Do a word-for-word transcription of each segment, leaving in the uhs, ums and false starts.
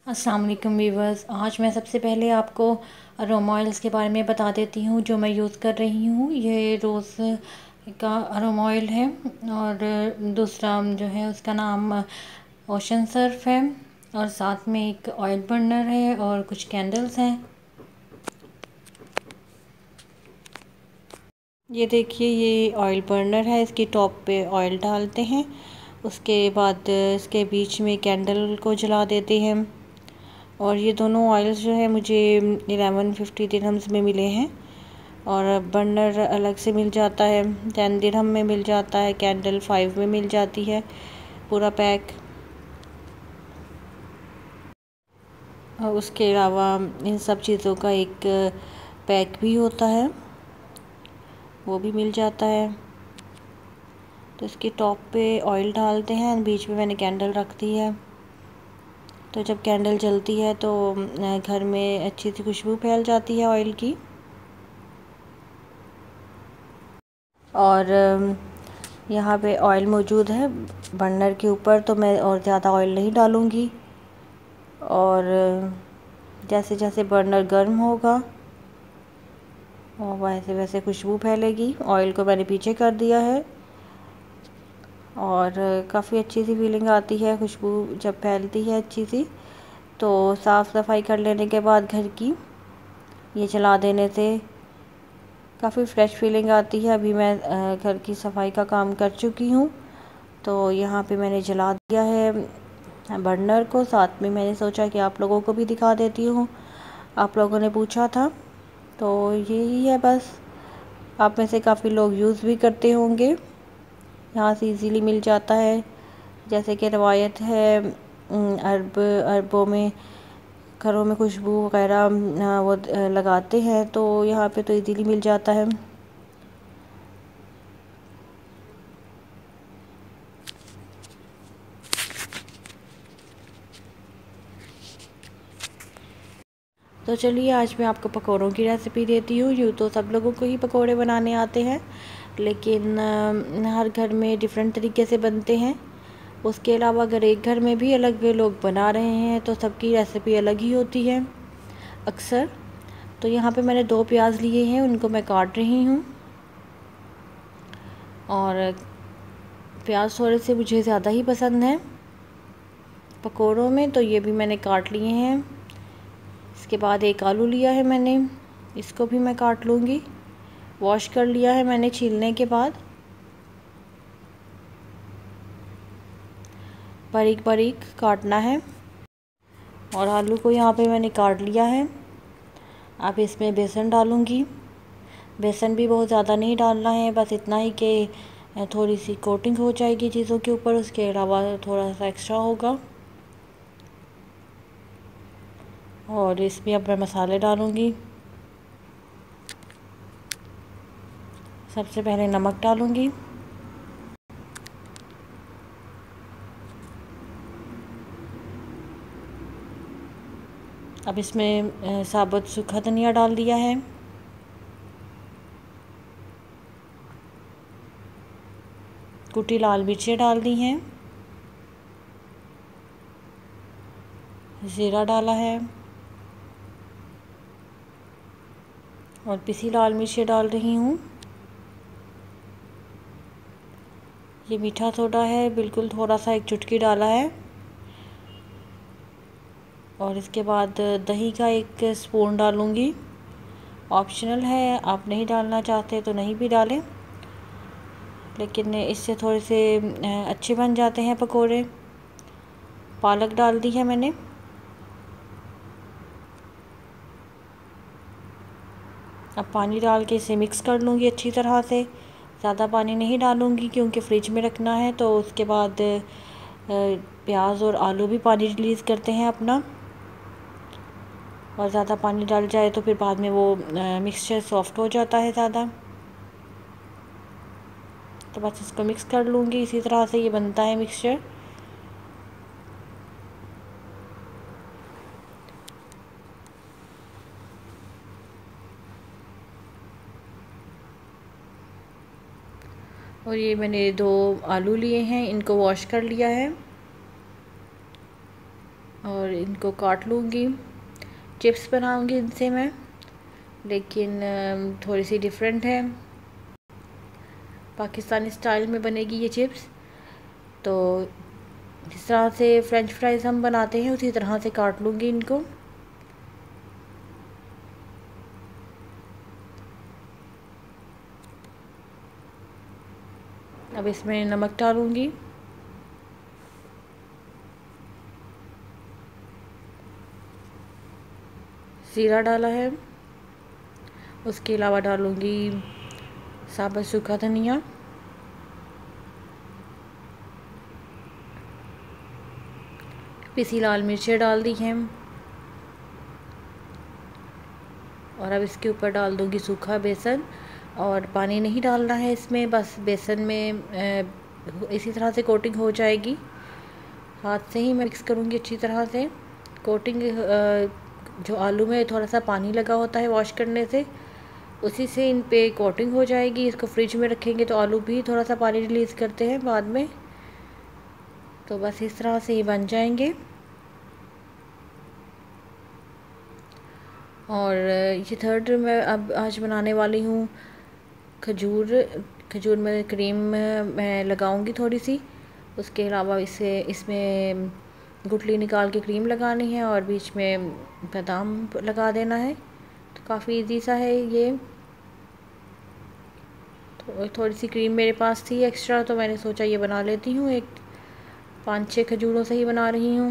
अस्सलाम वालेकुम वीवर्स। आज मैं सबसे पहले आपको अरोमा ऑयल्स के बारे में बता देती हूँ जो मैं यूज़ कर रही हूँ। ये रोज़ का अरोमा ऑयल है और दूसरा जो है उसका नाम ओशन सर्फ है और साथ में एक ऑयल बर्नर है और कुछ कैंडल्स हैं। ये देखिए, ये ऑयल बर्नर है। इसकी टॉप पे ऑयल डालते हैं, उसके बाद इसके बीच में कैंडल को जला देते हैं। और ये दोनों ऑयल्स जो है मुझे इलेवन फिफ्टी दिरहम्स में मिले हैं और बर्नर अलग से मिल जाता है, टेन दिरहम में मिल जाता है, कैंडल फाइव में मिल जाती है पूरा पैक। और उसके अलावा इन सब चीज़ों का एक पैक भी होता है, वो भी मिल जाता है। तो इसकी टॉप पे ऑयल डालते हैं, बीच में मैंने कैंडल रख दी है। तो जब कैंडल जलती है तो घर में अच्छी सी खुशबू फैल जाती है ऑयल की। और यहाँ पे ऑयल मौजूद है बर्नर के ऊपर, तो मैं और ज़्यादा ऑयल नहीं डालूँगी। और जैसे जैसे बर्नर गर्म होगा और वैसे वैसे खुशबू फैलेगी। ऑयल को मैंने पीछे कर दिया है और काफ़ी अच्छी सी फीलिंग आती है खुशबू जब फैलती है अच्छी सी। तो साफ़ सफाई कर लेने के बाद घर की ये जला देने से काफ़ी फ़्रेश फीलिंग आती है। अभी मैं घर की सफाई का काम कर चुकी हूँ, तो यहाँ पे मैंने जला दिया है बर्नर को। साथ में मैंने सोचा कि आप लोगों को भी दिखा देती हूँ, आप लोगों ने पूछा था, तो यही है बस। आप में से काफ़ी लोग यूज़ भी करते होंगे, यहाँ से इजीली मिल जाता है। जैसे कि रवायत है अरब अरबों में घरों में खुशबू वगैरह वो लगाते हैं, तो यहाँ पे तो इजीली मिल जाता है। तो चलिए आज मैं आपको पकौड़ों की रेसिपी देती हूँ। यूँ तो सब लोगों को ही पकौड़े बनाने आते हैं, लेकिन हर घर में डिफरेंट तरीके से बनते हैं। उसके अलावा अगर एक घर में भी अलग लोग बना रहे हैं तो सबकी रेसिपी अलग ही होती है अक्सर। तो यहाँ पे मैंने दो प्याज लिए हैं, उनको मैं काट रही हूँ। और प्याज थोड़े से मुझे ज़्यादा ही पसंद है पकौड़ों में, तो ये भी मैंने काट लिए हैं। इसके बाद एक आलू लिया है मैंने, इसको भी मैं काट लूँगी। वॉश कर लिया है मैंने छीलने के बाद। बारीक बारीक काटना है। और आलू को यहाँ पे मैंने काट लिया है। अब इसमें बेसन डालूँगी। बेसन भी बहुत ज़्यादा नहीं डालना है, बस इतना ही कि थोड़ी सी कोटिंग हो जाएगी चीज़ों के ऊपर, उसके अलावा थोड़ा सा एक्स्ट्रा होगा। और इसमें अब मैं मसाले डालूँगी। सबसे पहले नमक डालूँगी। अब इसमें साबुत सूखा धनिया डाल दिया है। कुटी लाल मिर्चें डाल दी हैं। ज़ीरा डाला है और पिसी लाल मिर्चें डाल रही हूँ। ये मीठा सोडा है, बिल्कुल थोड़ा सा एक चुटकी डाला है। और इसके बाद दही का एक स्पून डालूँगी। ऑप्शनल है, आप नहीं डालना चाहते तो नहीं भी डालें, लेकिन इससे थोड़े से अच्छे बन जाते हैं पकोड़े। पालक डाल दी है मैंने। अब पानी डाल के इसे मिक्स कर लूँगी अच्छी तरह से। ज़्यादा पानी नहीं डालूँगी क्योंकि फ्रिज में रखना है, तो उसके बाद प्याज और आलू भी पानी रिलीज़ करते हैं अपना। और ज़्यादा पानी डाल जाए तो फिर बाद में वो मिक्सचर सॉफ्ट हो जाता है ज़्यादा। तो बस इसको मिक्स कर लूँगी। इसी तरह से ये बनता है मिक्सचर। और ये मैंने दो आलू लिए हैं, इनको वॉश कर लिया है और इनको काट लूँगी। चिप्स बनाऊँगी इनसे मैं, लेकिन थोड़ी सी डिफरेंट है, पाकिस्तानी स्टाइल में बनेगी ये चिप्स। तो जिस तरह से फ्रेंच फ्राइज़ हम बनाते हैं उसी तरह से काट लूँगी इनको। अब इसमें नमक डालूँगी, ज़ीरा डाला है, उसके अलावा डालूँगी साबुत सूखा धनिया, पिसी लाल मिर्चें डाल दी हैं, और अब इसके ऊपर डाल दूँगी सूखा बेसन। और पानी नहीं डालना है इसमें, बस बेसन में इसी तरह से कोटिंग हो जाएगी। हाथ से ही मैं मिक्स करूँगी अच्छी तरह से। कोटिंग जो आलू में थोड़ा सा पानी लगा होता है वॉश करने से, उसी से इन पे कोटिंग हो जाएगी। इसको फ्रिज में रखेंगे तो आलू भी थोड़ा सा पानी रिलीज़ करते हैं बाद में। तो बस इस तरह से ही बन जाएंगे। और ये थर्ड मैं अब आज बनाने वाली हूँ खजूर। खजूर में क्रीम मैं लगाऊंगी थोड़ी सी। उसके अलावा इसे इसमें गुठली निकाल के क्रीम लगानी है और बीच में बादाम लगा देना है। तो काफ़ी इजी सा है ये। तो थोड़ी सी क्रीम मेरे पास थी एक्स्ट्रा, तो मैंने सोचा ये बना लेती हूँ। एक पाँच छः खजूरों से ही बना रही हूँ।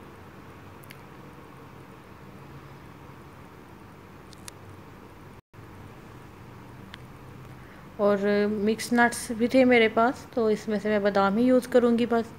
और मिक्स नट्स भी थे मेरे पास, तो इसमें से मैं बादाम ही यूज़ करूँगी बस।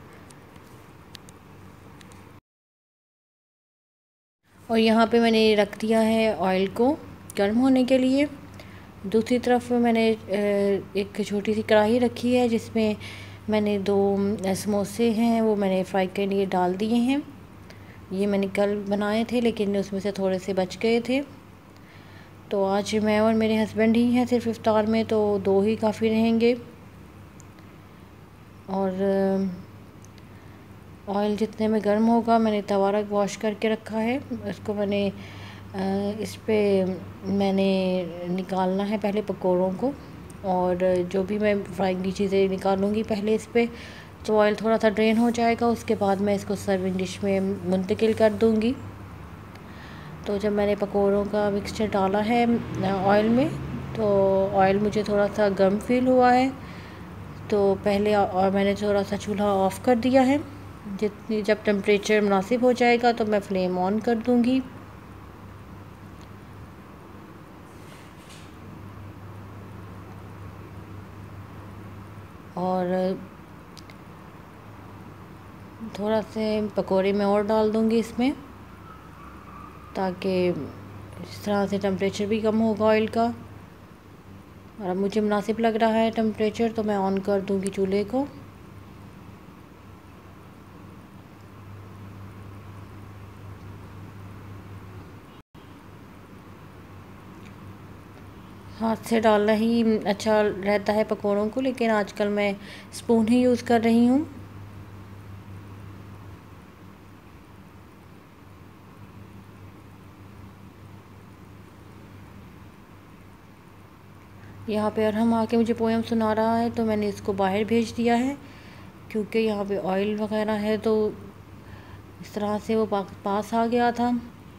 और यहाँ पे मैंने रख दिया है ऑयल को गर्म होने के लिए। दूसरी तरफ मैंने एक छोटी सी कढ़ाई रखी है जिसमें मैंने दो समोसे हैं वो मैंने फ्राई के लिए डाल दिए हैं। ये मैंने कल बनाए थे लेकिन उसमें से थोड़े से बच गए थे। तो आज मैं और मेरे हस्बैंड ही हैं सिर्फ इफ्तार में, तो दो ही काफ़ी रहेंगे। और ऑयल जितने में गर्म होगा, मैंने तवा रख वॉश करके रखा है, इसको मैंने इस पे मैंने निकालना है पहले पकौड़ों को। और जो भी मैं फ्राइंग की चीज़ें निकालूंगी पहले इस पे, तो ऑयल थोड़ा सा ड्रेन हो जाएगा, उसके बाद मैं इसको सर्विंग डिश में मुंतकिल कर दूंगी। तो जब मैंने पकौड़ों का मिक्सचर डाला है ऑयल में, तो ऑयल मुझे थोड़ा सा गर्म फील हुआ है, तो पहले और मैंने थोड़ा सा चूल्हा ऑफ़ कर दिया है। जितनी जब टेम्परेचर मुनासिब हो जाएगा तो मैं फ्लेम ऑन कर दूंगी। और थोड़ा से पकौड़े में और डाल दूंगी इसमें, ताकि इस तरह से टेम्परेचर भी कम होगा ऑयल का। और अब मुझे मुनासिब लग रहा है टेम्परेचर, तो मैं ऑन कर दूंगी चूल्हे को। हाथ से डालना ही अच्छा रहता है पकौड़ों को, लेकिन आजकल मैं स्पून ही यूज़ कर रही हूँ। यहाँ पे अरहम आके मुझे पोएम सुना रहा है, तो मैंने इसको बाहर भेज दिया है क्योंकि यहाँ पे ऑयल वगैरह है, तो इस तरह से वो पास आ गया था।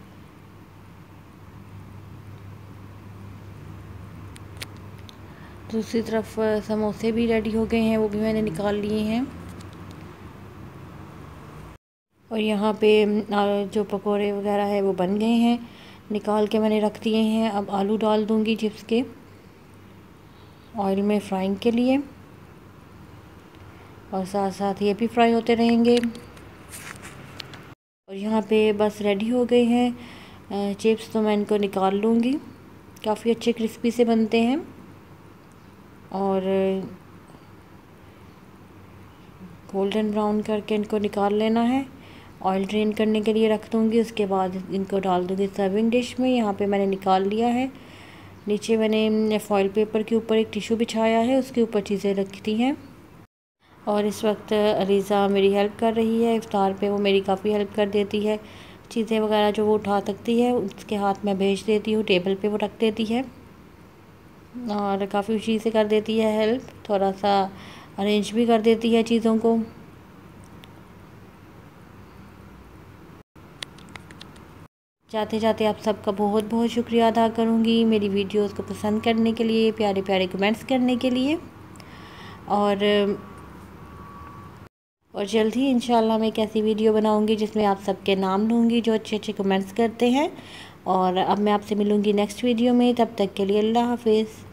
दूसरी तरफ समोसे भी रेडी हो गए हैं, वो भी मैंने निकाल लिए हैं। और यहाँ पे जो पकोड़े वगैरह है वो बन गए हैं, निकाल के मैंने रख दिए हैं। अब आलू डाल दूँगी चिप्स के ऑयल में फ्राइंग के लिए, और साथ साथ ये भी फ्राई होते रहेंगे। और यहाँ पे बस रेडी हो गए हैं चिप्स, तो मैं इनको निकाल लूँगी। काफ़ी अच्छे क्रिस्पी से बनते हैं। और गोल्डन ब्राउन करके इनको निकाल लेना है। ऑयल ड्रेन करने के लिए रख दूँगी, उसके बाद इनको डाल दूँगी सर्विंग डिश में। यहाँ पे मैंने निकाल लिया है। नीचे मैंने फॉइल पेपर के ऊपर एक टिश्यू बिछाया है, उसके ऊपर चीज़ें रखती हैं। और इस वक्त अलीज़ा मेरी हेल्प कर रही है इफ्तार पे, वो मेरी काफ़ी हेल्प कर देती है। चीज़ें वगैरह जो वो उठा सकती है उसके हाथ में भेज देती हूँ, टेबल पे वो रख देती है और काफ़ी खुशी से कर देती है हेल्प, थोड़ा सा अरेंज भी कर देती है चीज़ों को। जाते जाते आप सबका बहुत बहुत शुक्रिया अदा करूँगी मेरी वीडियोस को पसंद करने के लिए, प्यारे प्यारे कमेंट्स करने के लिए। और और जल्द ही इंशाल्लाह मैं एक ऐसी वीडियो बनाऊँगी जिसमें आप सबके नाम लूँगी जो अच्छे अच्छे कमेंट्स करते हैं। और अब मैं आपसे मिलूँगी नेक्स्ट वीडियो में, तब तक के लिए अल्लाह हाफिज़।